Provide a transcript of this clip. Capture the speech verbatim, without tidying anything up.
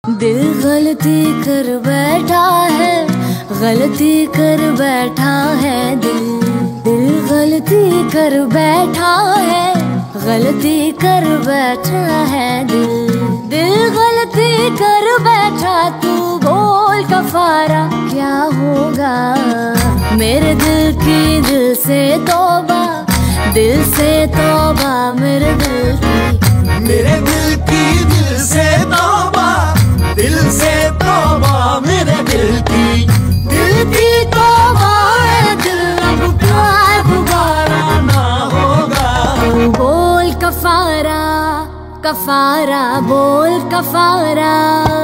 दिल गलती कर बैठा है, गलती कर बैठा है दिल। दिल गलती कर बैठा है, गलती कर बैठा है दिल। दिल गलती कर बैठा, तू बोल कफारा क्या होगा। मेरे दिल की दिल से तौबा, दिल से तौबा मेरे दिल की। मेरे दिल की दिल से तौबा, दिल से तौबा मेरे दिल की। दिल की तौबा है, दिल अब प्यार दोबारा ना होगा। तू बोल कफारा, कफारा बोल कफारा।